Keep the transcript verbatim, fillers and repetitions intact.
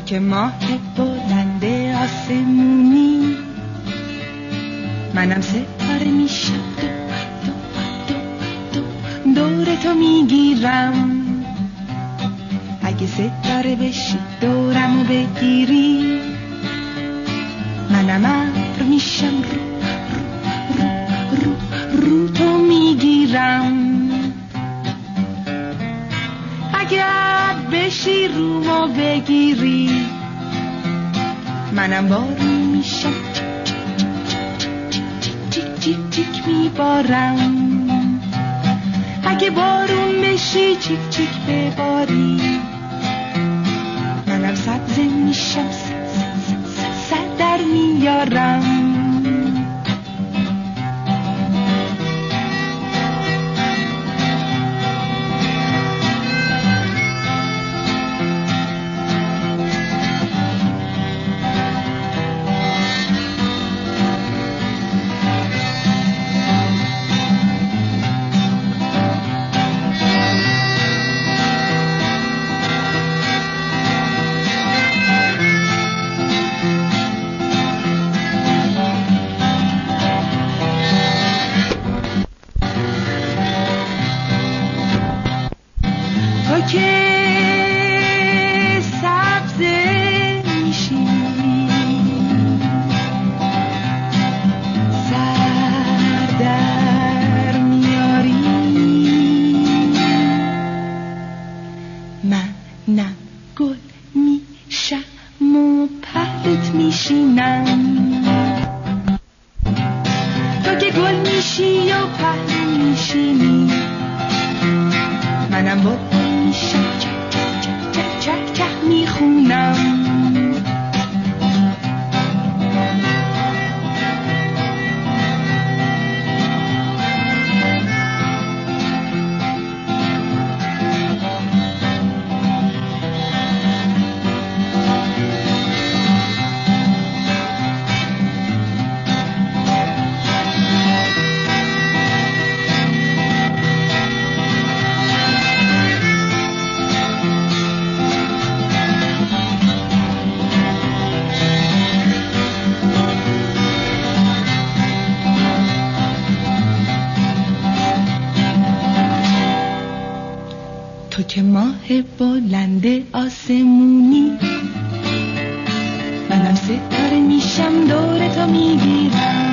که ماه بلند آسمونی، منم ستاره میشم، دو دو دو دو دور تو میگیرم. اگه ستاره بشی دورمو بگیری، منم ابر میشم، رو رو رو رو رو تو میگیرم. اگه ابر بشی رومو بگیری، منم بارون میشم، چیک چیک چیک میبارم. اگه بارون بشی چیک چیک بباری، منم سبزه میشم، صد در میارم. تو که سبزه میشی، سر در میاری، من نه گل میشم و پهلوت میشینم. تو که گل میشی و پهلو میشینی، منم بلبل میشم، چک چک چک چک چک چک میخونم. تو که ماه بلند آسمونی، منم ستاره میشم، دور تو میگیرم.